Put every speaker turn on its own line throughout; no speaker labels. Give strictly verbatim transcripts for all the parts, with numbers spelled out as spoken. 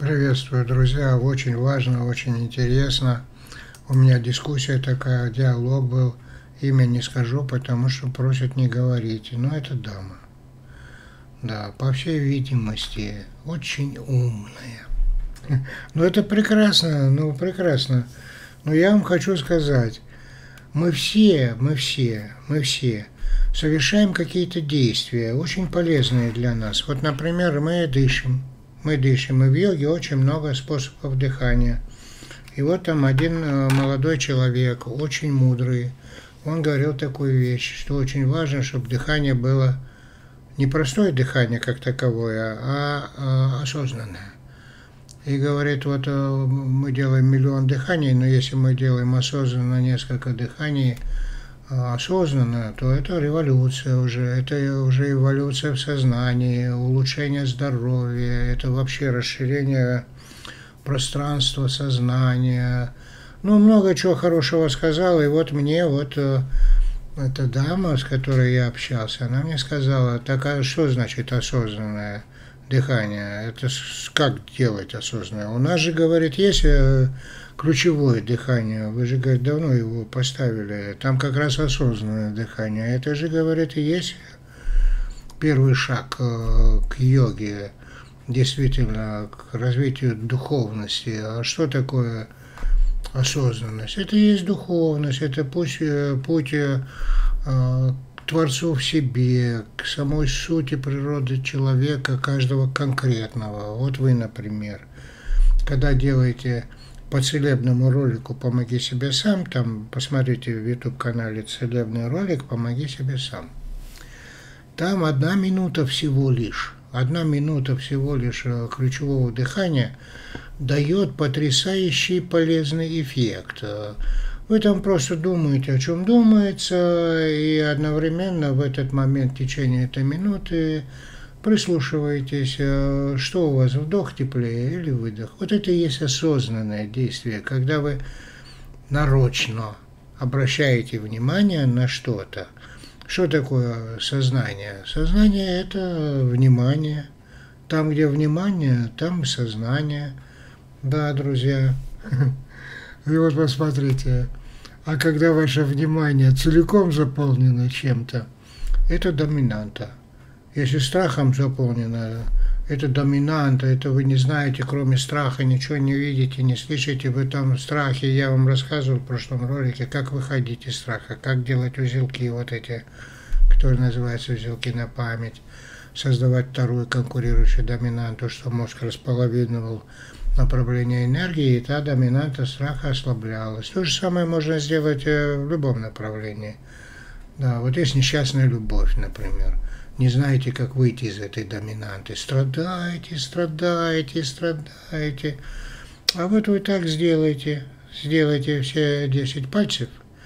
Приветствую, друзья. Очень важно, очень интересно. У меня дискуссия такая, диалог был. Имя не скажу, потому что просят не говорить. Но это дама. Да, по всей видимости, очень умная. Ну, это прекрасно, ну, прекрасно. Но я вам хочу сказать, мы все, мы все, мы все совершаем какие-то действия, очень полезные для нас. Вот, например, мы дышим. Мы дышим, и в йоге очень много способов дыхания. И вот там один молодой человек, очень мудрый, он говорил такую вещь, что очень важно, чтобы дыхание было не простое дыхание как таковое, а, а осознанное. И говорит, вот мы делаем миллион дыханий, но если мы делаем осознанно несколько дыханий, осознанно, то это революция уже, это уже эволюция в сознании, улучшение здоровья, это вообще расширение пространства сознания. Ну, много чего хорошего сказала, и вот мне вот эта дама, с которой я общался, она мне сказала, так а что значит осознанное дыхание? Это как делать осознанное? У нас же, говорит, есть ключевое дыхание, вы же, говорит, давно его поставили, там как раз осознанное дыхание. Это же, говорит, и есть первый шаг к йоге, действительно, к развитию духовности. А что такое осознанность? Это и есть духовность, это путь, путь к Творцу в себе, к самой сути природы человека, каждого конкретного. Вот вы, например, когда делаете по целебному ролику «Помоги себе сам», там посмотрите в YouTube-канале «Целебный ролик «Помоги себе сам». Там одна минута всего лишь, одна минута всего лишь ключевого дыхания дает потрясающий полезный эффект. Вы там просто думаете, о чем думается, и одновременно в этот момент, в течение этой минуты, прислушиваетесь, что у вас, вдох теплее или выдох. Вот это и есть осознанное действие, когда вы нарочно обращаете внимание на что-то. Что такое сознание? Сознание – это внимание. Там, где внимание, там и сознание. Да, друзья. И вот посмотрите, а когда ваше внимание целиком заполнено чем-то, это доминанта. Если страхом заполнено, это доминанта, это вы не знаете, кроме страха, ничего не видите, не слышите, вы там в страхе. Я вам рассказывал в прошлом ролике, как выходить из страха, как делать узелки вот эти, которые называются узелки на память, создавать вторую конкурирующую доминанту, что мозг располовинивал направление энергии, и та доминанта страха ослаблялась. То же самое можно сделать в любом направлении. Да, вот есть несчастная любовь, например. Не знаете, как выйти из этой доминанты. Страдаете, страдаете, страдаете. А вот вы так сделаете. Сделайте все десять пальцев.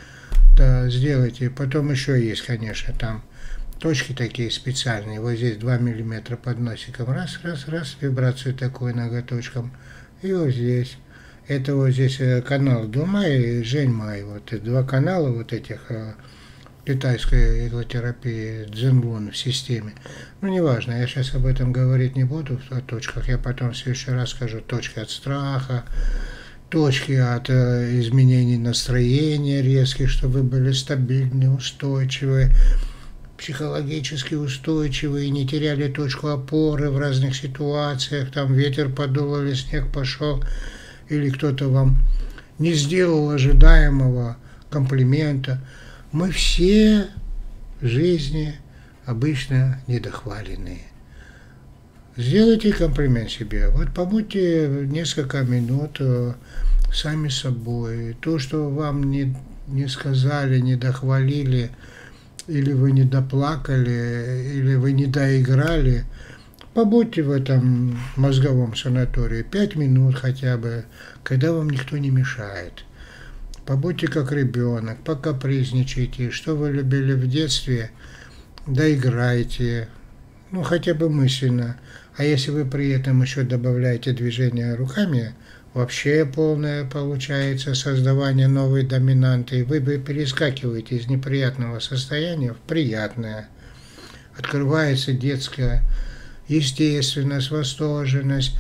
Да, сделайте. Потом еще есть, конечно, там точки такие специальные. Вот здесь два миллиметра под носиком. Раз, раз, раз. Вибрацию такую ноготочком. И вот здесь. Это вот здесь канал Думай и Жень Май. Вот два канала вот этих китайской иглотерапии Цзиньгун в системе. Ну, неважно, я сейчас об этом говорить не буду, о точках, я потом в следующий раз скажу точки от страха, точки от э, изменений настроения резких, чтобы вы были стабильны, устойчивы, психологически устойчивы и не теряли точку опоры в разных ситуациях, там ветер подул или снег пошел, или кто-то вам не сделал ожидаемого комплимента. Мы все в жизни обычно недохваленные. Сделайте комплимент себе. Вот побудьте несколько минут сами собой. То, что вам не, не сказали, не дохвалили, или вы не доплакали, или вы не доиграли, побудьте в этом мозговом санатории пять минут хотя бы, когда вам никто не мешает. Побудьте как ребенок, покапризничайте, что вы любили в детстве, доиграйте, ну хотя бы мысленно. А если вы при этом еще добавляете движение руками, вообще полное получается создавание новой доминанты, и вы перескакиваете из неприятного состояния в приятное. Открывается детская естественность, восторженность,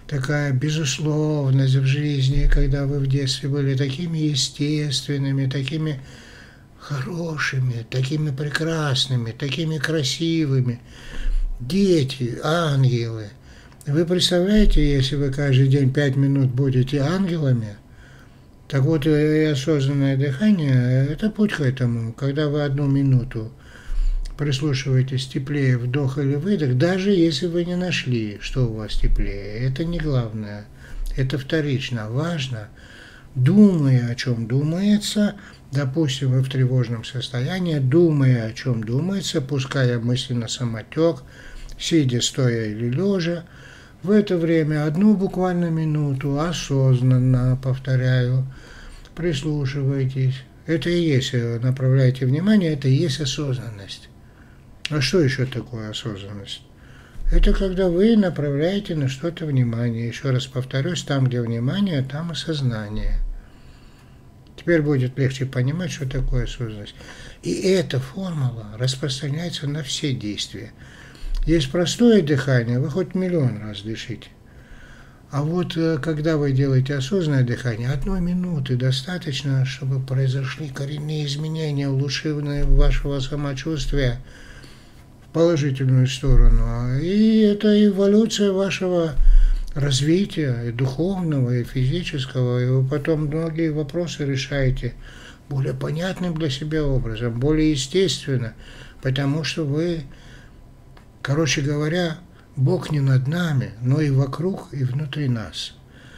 такая безусловность в жизни, когда вы в детстве были такими естественными, такими хорошими, такими прекрасными, такими красивыми. Дети, ангелы. Вы представляете, если вы каждый день пять минут будете ангелами, так вот и осознанное дыхание – это путь к этому, когда вы одну минуту прислушиваетесь теплее, вдох или выдох, даже если вы не нашли, что у вас теплее. Это не главное, это вторично. Важно, думая, о чем думается, допустим, вы в тревожном состоянии, думая, о чем думается, пуская мысли на самотек, сидя, стоя или лежа, в это время одну буквально минуту осознанно, повторяю, прислушивайтесь. Это и есть, направляйте внимание, это и есть осознанность. А что еще такое осознанность? Это когда вы направляете на что-то внимание. Еще раз повторюсь, там, где внимание, там и сознание. Теперь будет легче понимать, что такое осознанность. И эта формула распространяется на все действия. Есть простое дыхание, вы хоть миллион раз дышите. А вот когда вы делаете осознанное дыхание, одной минуты достаточно, чтобы произошли коренные изменения, улучшение вашего самочувствия в положительную сторону. И это эволюция вашего развития, и духовного, и физического. И вы потом многие вопросы решаете более понятным для себя образом, более естественно, потому что вы, короче говоря, Бог не над нами, но и вокруг, и внутри нас.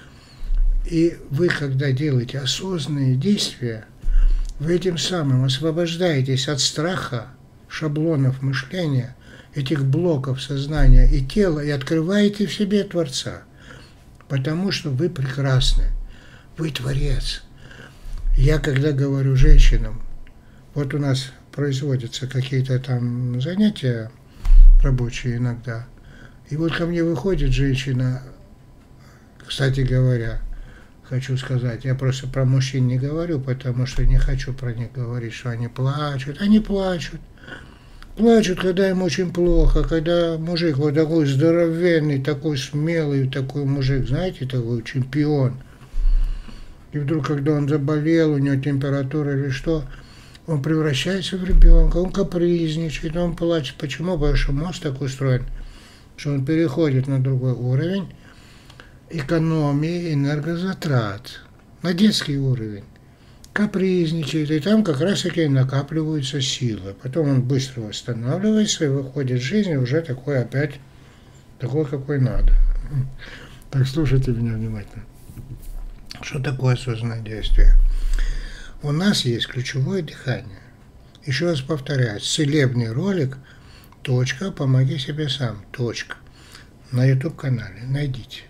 И вы, когда делаете осознанные действия, вы этим самым освобождаетесь от страха, шаблонов мышления, этих блоков сознания и тела, и открываете в себе Творца. Потому что вы прекрасны, вы Творец. Я, когда говорю женщинам, вот у нас производятся какие-то там занятия рабочие иногда, и вот ко мне выходит женщина, кстати говоря, хочу сказать, я просто про мужчин не говорю, потому что не хочу про них говорить, что они плачут. Они плачут. Плачут, когда им очень плохо, когда мужик вот такой здоровенный, такой смелый, такой мужик, знаете, такой чемпион. И вдруг, когда он заболел, у него температура или что, он превращается в ребенка, он капризничает, он плачет. Почему? Потому что мозг так устроен, что он переходит на другой уровень экономии энергозатрат, на детский уровень. Капризничает, и там как раз таки накапливаются силы. Потом он быстро восстанавливается и выходит в жизнь уже такой опять, такой, какой надо. Так слушайте меня внимательно. Что такое осознанное действие? У нас есть ключевое дыхание. Еще раз повторяю, целебный ролик «Точка, помоги себе сам», точка, на ютуб-канале, найдите.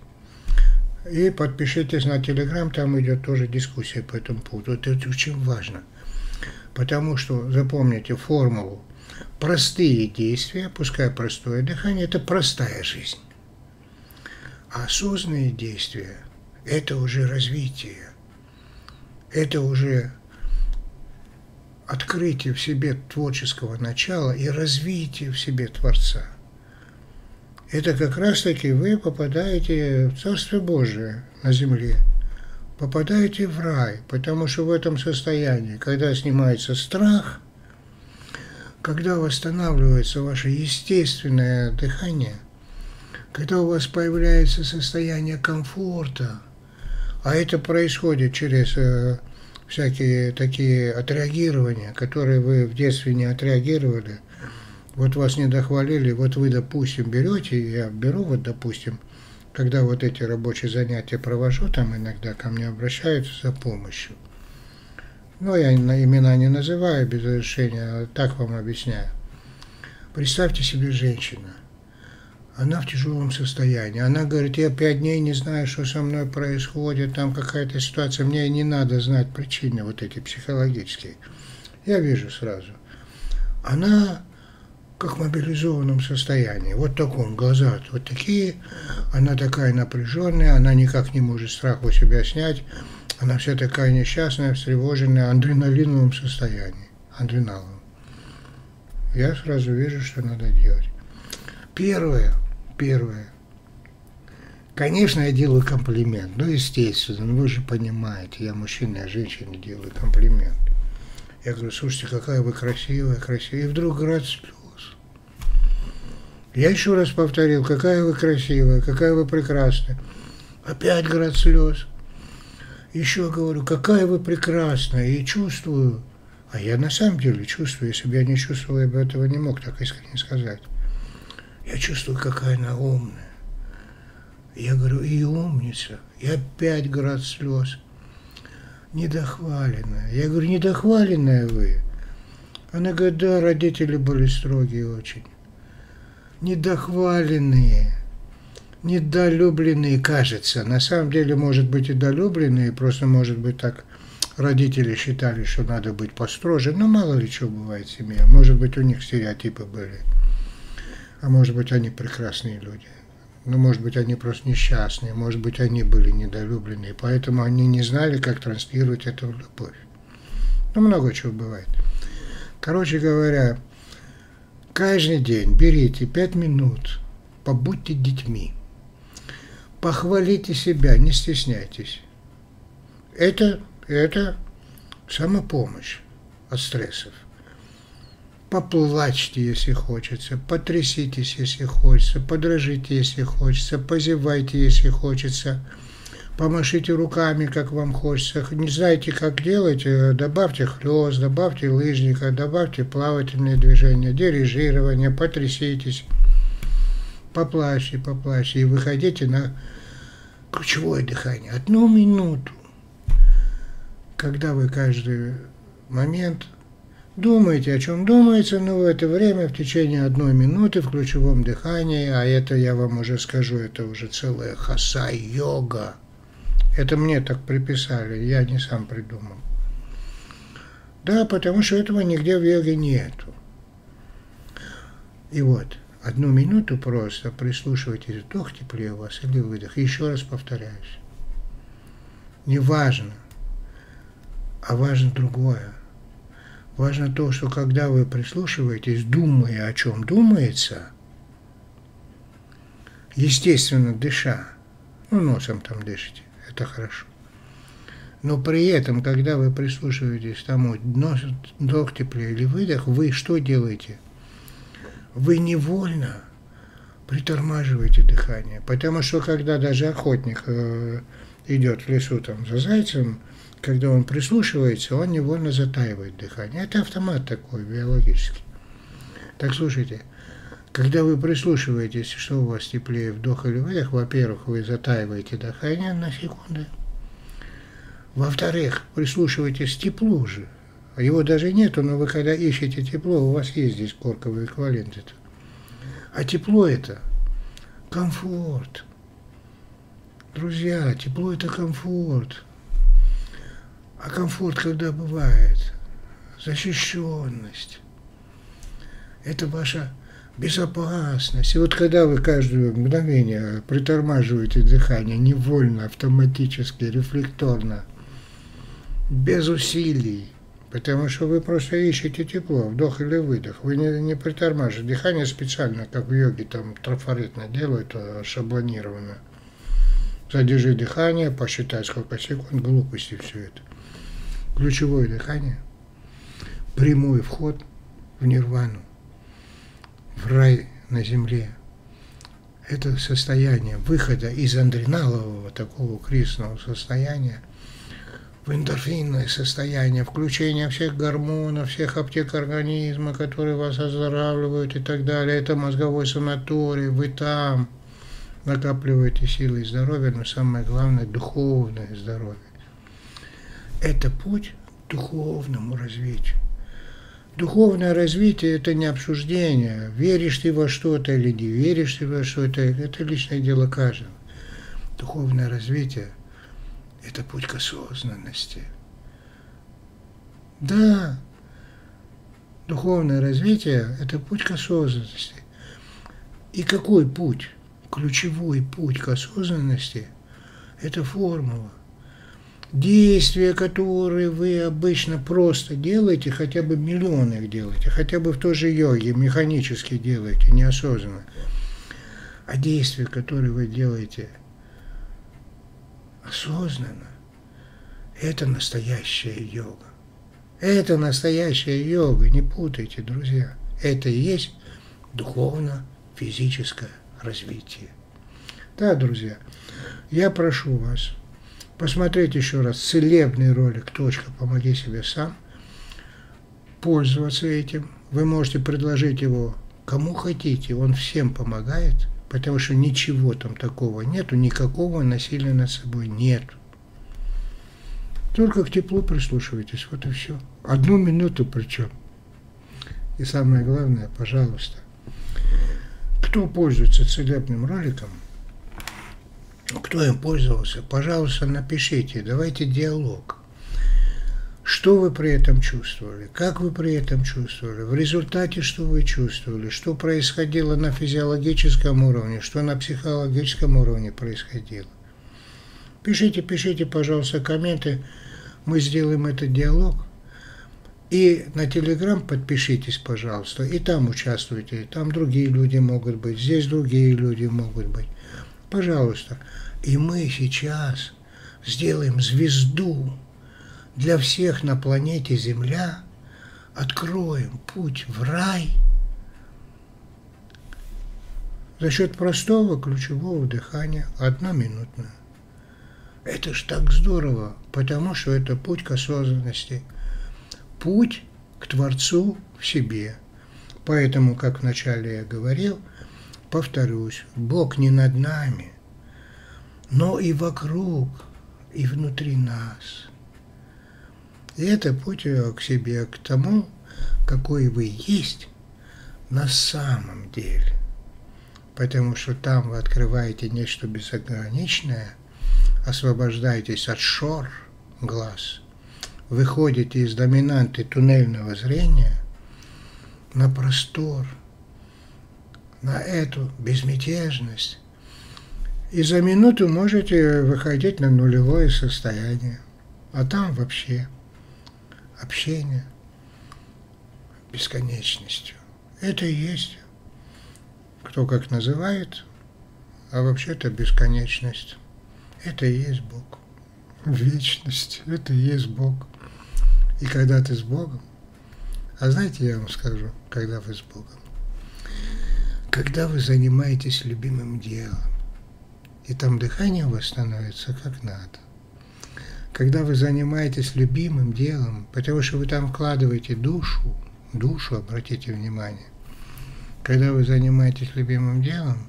И подпишитесь на Телеграм, там идет тоже дискуссия по этому поводу. Это очень важно, потому что, запомните формулу, простые действия, пускай простое дыхание, это простая жизнь. А осознанные действия – это уже развитие, это уже открытие в себе творческого начала и развитие в себе Творца. Это как раз-таки вы попадаете в Царствие Божие на земле, попадаете в рай, потому что в этом состоянии, когда снимается страх, когда восстанавливается ваше естественное дыхание, когда у вас появляется состояние комфорта, а это происходит через э, всякие такие отреагирования, которые вы в детстве не отреагировали. Вот вас не дохвалили, вот вы, допустим, берете, я беру, вот, допустим, когда вот эти рабочие занятия провожу, там иногда ко мне обращаются за помощью. Но я имена не называю без разрешения, а так вам объясняю. Представьте себе женщину. Она в тяжелом состоянии. Она говорит, я пять дней не знаю, что со мной происходит, там какая-то ситуация, мне не надо знать причины вот эти психологические. Я вижу сразу. Она как в мобилизованном состоянии, вот таком, глаза вот такие, она такая напряженная, она никак не может страх у себя снять, она вся такая несчастная, встревоженная, адреналиновом состоянии, адреналом. Я сразу вижу, что надо делать. Первое, первое, Конечно, я делаю комплимент, ну, естественно, ну, вы же понимаете, я мужчина, я женщине делаю комплимент. Я говорю, слушайте, какая вы красивая, красивая, и вдруг град слез. Я еще раз повторил, какая вы красивая, какая вы прекрасная. Опять град слез. Еще говорю, какая вы прекрасная, и чувствую. А я на самом деле чувствую, если бы я не чувствовал, я бы этого не мог так искренне сказать. Я чувствую, какая она умная. Я говорю, и умница. И опять град слез. Недохваленная. Я говорю, недохваленная вы. Она говорит, да, родители были строгие очень. Недохваленные. Недолюбленные, кажется. На самом деле, может быть, и долюбленные, просто, может быть, так родители считали, что надо быть построже. Но мало ли что бывает в семье. Может быть, у них стереотипы были. А может быть, они прекрасные люди. Ну, может быть, они просто несчастные. Может быть, они были недолюбленные. Поэтому они не знали, как транслировать эту любовь. Ну, много чего бывает. Короче говоря, каждый день берите пять минут, побудьте детьми. Похвалите себя, не стесняйтесь. Это, это самопомощь от стрессов. Поплачьте, если хочется, потряситесь, если хочется, подражите, если хочется, позевайте, если хочется, помашите руками, как вам хочется. Не знаете, как делать, добавьте хлёст, добавьте лыжника, добавьте плавательные движения, дирижирование, потряситесь. Поплачьте, поплачьте и выходите на ключевое дыхание. Одну минуту, когда вы каждый момент думаете, о чем думаете, но в это время, в течение одной минуты в ключевом дыхании, а это я вам уже скажу, это уже целая хаса-йога. Это мне так приписали, я не сам придумал. Да, потому что этого нигде в йоге нету. И вот. Одну минуту просто прислушивайтесь, вдох теплее у вас или выдох. И еще раз повторяюсь. Не важно, а важно другое. Важно то, что когда вы прислушиваетесь, думая, о чем думается, естественно, дыша, ну, носом там дышите, это хорошо. Но при этом, когда вы прислушиваетесь к тому, вдох теплее или выдох, вы что делаете? Вы невольно притормаживаете дыхание, потому что когда даже охотник э, идет в лесу там за зайцем, когда он прислушивается, он невольно затаивает дыхание. Это автомат такой, биологический. Так слушайте, когда вы прислушиваетесь, что у вас теплее, вдох или выдох, во-первых, вы затаиваете дыхание на секунду. Во-вторых, прислушивайтесь к теплу же. Его даже нету, но вы когда ищете тепло, у вас есть здесь корковый эквивалент. Это. А тепло это комфорт. Друзья, тепло это комфорт. А комфорт когда бывает? Защищенность. Это ваша безопасность. И вот когда вы каждое мгновение притормаживаете дыхание невольно, автоматически, рефлекторно, без усилий, потому что вы просто ищете тепло, вдох или выдох. Вы не, не притормаживаете. Дыхание специально, как в йоге, там трафаретно делают, шаблонированно. Задержи дыхание, посчитай, сколько секунд, глупости все это. Ключевое дыхание, прямой вход в нирвану, в рай на земле. Это состояние выхода из адреналового, такого кризисного состояния, в эндорфинное состояние, включение всех гормонов, всех аптек организма, которые вас оздоравливают и так далее. Это мозговой санаторий, вы там накапливаете силы и здоровье, но самое главное – духовное здоровье. Это путь к духовному развитию. Духовное развитие – это не обсуждение, веришь ты во что-то или не веришь ты во что-то, это личное дело каждого. Духовное развитие – это путь к осознанности. Да, духовное развитие – это путь к осознанности. И какой путь? Ключевой путь к осознанности – это формула. Действия, которые вы обычно просто делаете, хотя бы миллионы их делаете, хотя бы в той же йоге механически делаете, неосознанно. А действия, которые вы делаете осознанно. Это настоящая йога. Это настоящая йога, не путайте, друзья. Это и есть духовно-физическое развитие. Да, друзья, я прошу вас посмотреть еще раз целебный ролик «Точка. Помоги себе сам», пользоваться этим. Вы можете предложить его кому хотите, он всем помогает, потому что ничего там такого нету, никакого насилия над собой нету. Только к теплу прислушивайтесь, вот и все. Одну минуту причем. И самое главное, пожалуйста, кто пользуется целебным роликом, кто им пользовался, пожалуйста, напишите, давайте диалог. Что вы при этом чувствовали, как вы при этом чувствовали, в результате что вы чувствовали, что происходило на физиологическом уровне, что на психологическом уровне происходило. Пишите, пишите, пожалуйста, комменты, мы сделаем этот диалог. И на Телеграм подпишитесь, пожалуйста, и там участвуйте, там другие люди могут быть, здесь другие люди могут быть. Пожалуйста. И мы сейчас сделаем звезду для всех на планете Земля, откроем путь в рай за счет простого ключевого дыхания, одноминутно. Это ж так здорово, потому что это путь к осознанности, путь к Творцу в себе. Поэтому, как вначале я говорил, повторюсь, Бог не над нами, но и вокруг, и внутри нас. И это путь к себе, к тому, какой вы есть на самом деле. Потому что там вы открываете нечто безграничное, освобождаетесь от шор глаз, выходите из доминанты туннельного зрения на простор, на эту безмятежность. И за минуту можете выходить на нулевое состояние. А там вообще общение бесконечностью. Это и есть, кто как называет, а вообще-то бесконечность. Это и есть Бог. Вечность. Это и есть Бог. И когда ты с Богом, а знаете, я вам скажу, когда вы с Богом, когда вы занимаетесь любимым делом, и там дыхание у вас становится как надо. Когда вы занимаетесь любимым делом, потому что вы там вкладываете душу, душу, обратите внимание, когда вы занимаетесь любимым делом,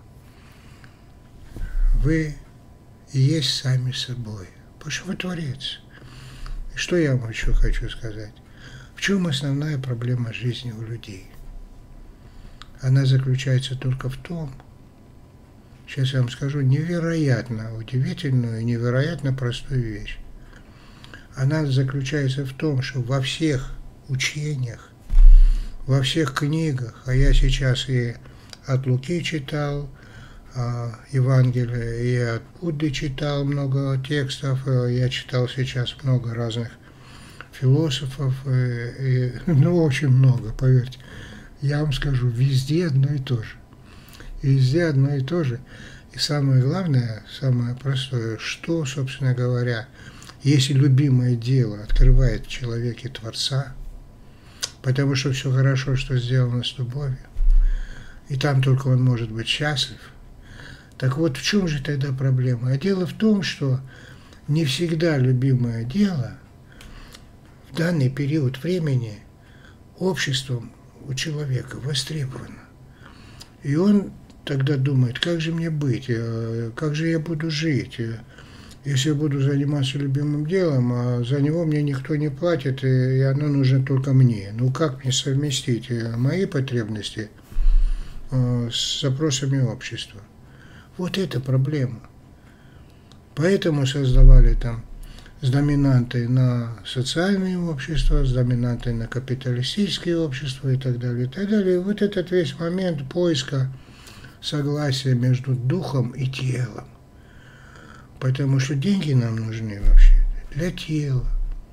вы и есть сами собой, потому что вы творец. И что я вам еще хочу сказать? В чем основная проблема жизни у людей? Она заключается только в том, сейчас я вам скажу невероятно удивительную и невероятно простую вещь. Она заключается в том, что во всех учениях, во всех книгах, а я сейчас и от Луки читал а, Евангелие, и от Будды читал много текстов, я читал сейчас много разных философов, и, и, ну, очень много, поверьте. Я вам скажу, везде одно и то же. Везде одно и то же. И самое главное, самое простое, что, собственно говоря, если любимое дело открывает в человеке Творца, потому что все хорошо, что сделано с любовью, и там только он может быть счастлив, так вот в чем же тогда проблема? А дело в том, что не всегда любимое дело в данный период времени обществом у человека востребовано. И он тогда думает, как же мне быть, как же я буду жить, если я буду заниматься любимым делом, а за него мне никто не платит, и оно нужно только мне. Ну как мне совместить мои потребности с запросами общества? Вот это проблема. Поэтому создавали там с доминантой на социальные общества, с доминантой на капиталистические общества и так далее, и так далее. И вот этот весь момент поиска согласия между духом и телом. Потому что деньги нам нужны вообще для тела.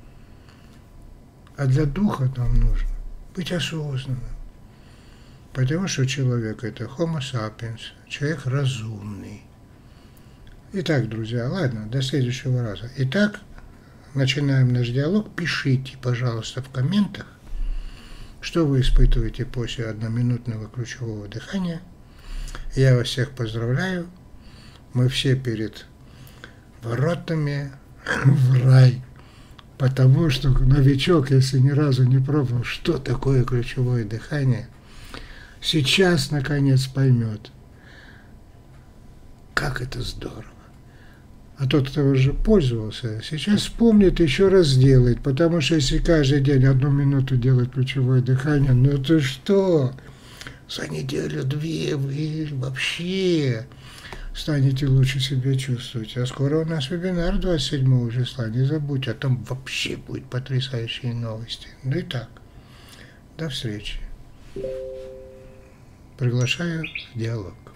А для духа нам нужно быть осознанным. Потому что человек – это homo sapiens, человек разумный. Итак, друзья, ладно, до следующего раза. Итак, начинаем наш диалог. Пишите, пожалуйста, в комментах, что вы испытываете после одноминутного ключевого дыхания. Я вас всех поздравляю. Мы все перед воротами в рай. Потому что новичок, если ни разу не пробовал, что такое ключевое дыхание, сейчас, наконец, поймет, как это здорово. А тот, кто уже пользовался, сейчас вспомнит, еще раз сделает. Потому что если каждый день одну минуту делать ключевое дыхание, ну ты что? За неделю-две вы вообще станете лучше себя чувствовать. А скоро у нас вебинар двадцать седьмого числа. Не забудьте, а там вообще будут потрясающие новости. Ну и так, до встречи. Приглашаю в диалог.